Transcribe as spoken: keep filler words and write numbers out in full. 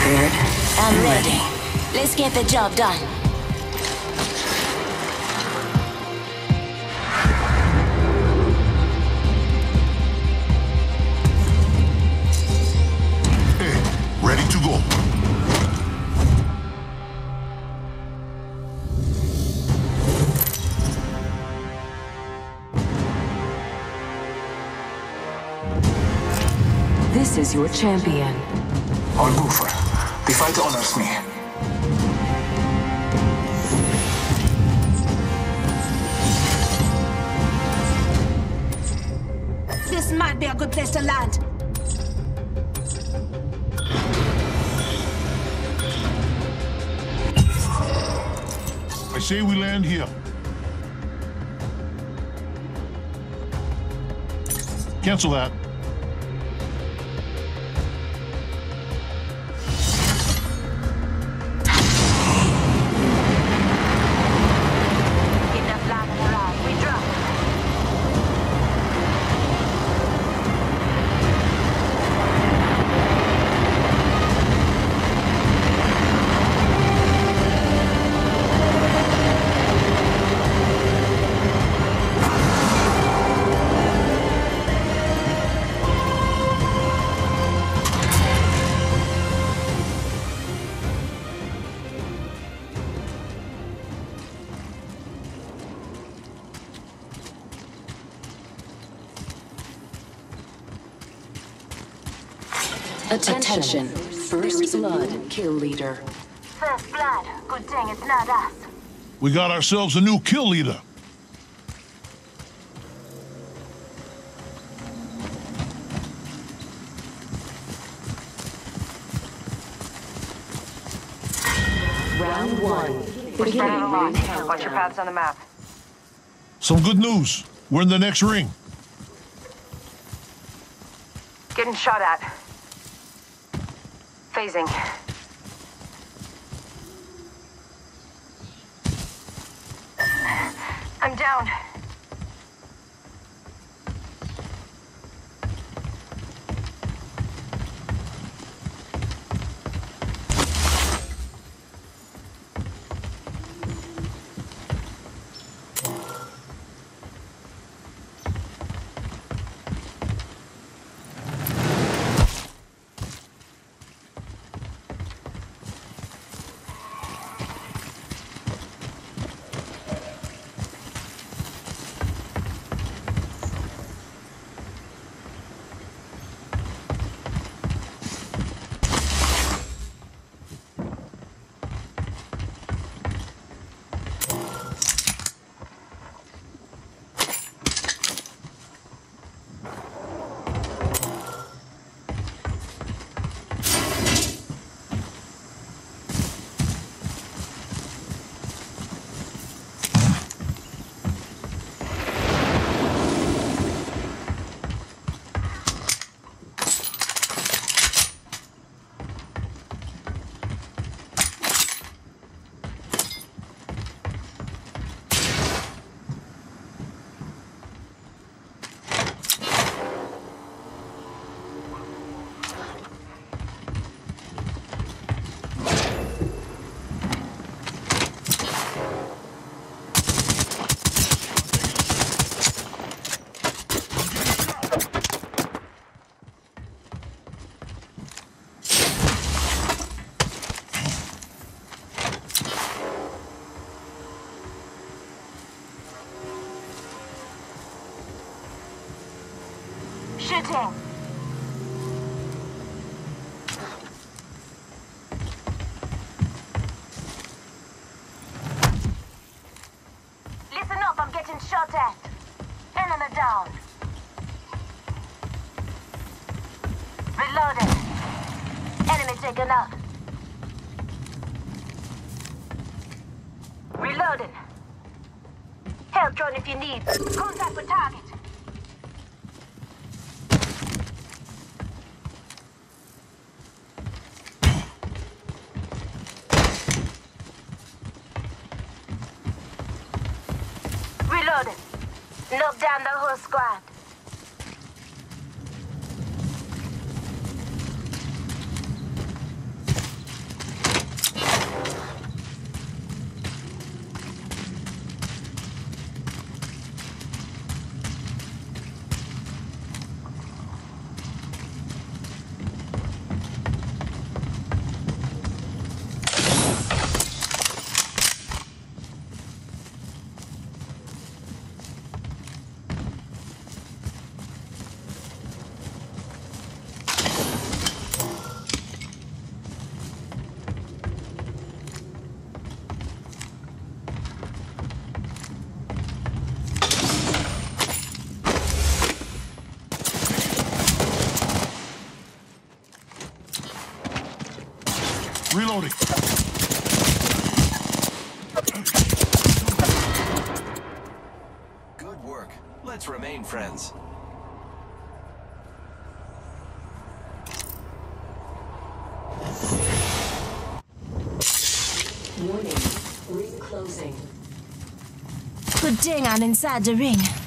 Prepared? I'm ready. Let's get the job done. Hey, ready to go. This is your champion. All Buffer. The fight honors me. This might be a good place to land. I say we land here. Cancel that. Attention. First blood kill leader. First blood. Good thing it's not us. We got ourselves a new kill leader. Round one. We're spreading a lot. Beginning ring Watch your countdown. paths on the map. Some good news. We're in the next ring. Getting shot at. Phasing. I'm down. Shooting. Listen up, I'm getting shot at. Enemy down. Reloading. Enemy taken out. Reloading. Help drone if you need. Contact with target. Reloading. Knock down the whole squad. Reloading. Good work. Let's remain friends. Warning. Ring closing. Good thing I'm inside the ring.